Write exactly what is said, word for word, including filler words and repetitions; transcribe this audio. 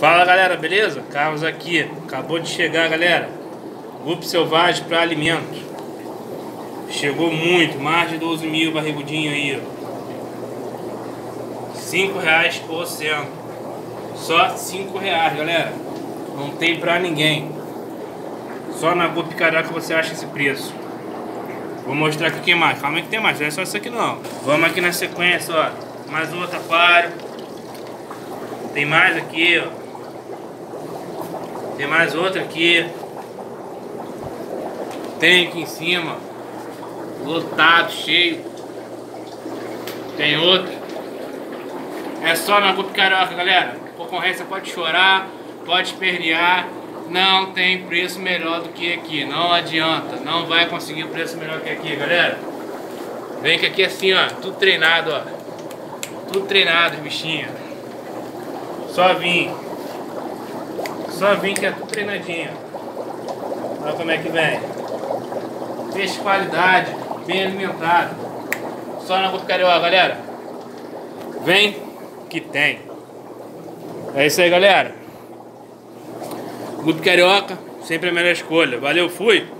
Fala galera, beleza? Carlos aqui, acabou de chegar galera. Grupo Selvagem para alimento. Chegou muito, mais de doze mil barrigudinho aí, ó. cinco reais por cento. Só cinco reais galera. Não tem pra ninguém. Só na Grupo Carioca você acha esse preço. Vou mostrar aqui o que mais. Calma aí que tem mais, não é só isso aqui não. Vamos aqui na sequência, ó. Mais um outro aquário. Tem mais aqui, ó. Tem mais outro aqui. Tem aqui em cima. Lotado, cheio. Tem outro. É só na Grupo Carioca, galera. Concorrência pode chorar, pode espernear. Não tem preço melhor do que aqui. Não adianta. Não vai conseguir preço melhor que aqui, galera. Vem que aqui é assim, ó. Tudo treinado, ó. Tudo treinado, bichinho. Só vim. Só vim que é tudo treinadinho. Olha como é que vem. Peixe de qualidade, bem alimentado. Só na Grupo Carioca, galera. Vem que tem. É isso aí, galera. Grupo Carioca, sempre a melhor escolha. Valeu, fui!